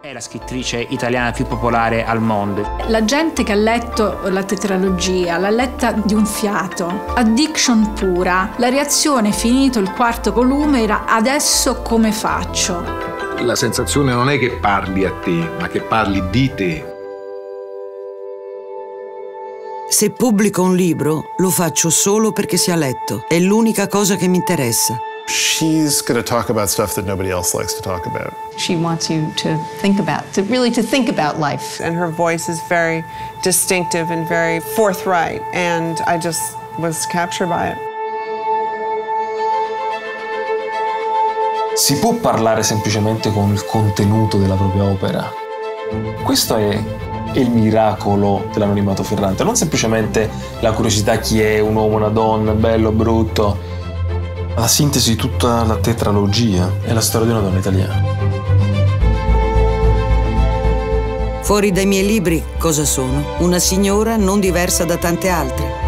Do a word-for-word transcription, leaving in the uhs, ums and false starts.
È la scrittrice italiana più popolare al mondo. La gente che ha letto la tetralogia l'ha letta di un fiato, addiction pura. La reazione, finito il quarto volume, era: adesso come faccio? La sensazione non è che parli a te, ma che parli di te. Se pubblico un libro, lo faccio solo perché sia letto. È l'unica cosa che mi interessa. She's going to talk about stuff that nobody else likes to talk about. She wants you to think about, to really to think about life. And her voice is very distinctive and very forthright, and I just was captured by it. Si può parlare semplicemente con il contenuto della propria opera. Questo è il miracolo dell'anonimato Ferrante, non semplicemente la curiosità: chi è, un uomo, una donna, bello, brutto. La sintesi di tutta la tetralogia è la storia di una donna italiana. Fuori dai miei libri cosa sono? Una signora non diversa da tante altre.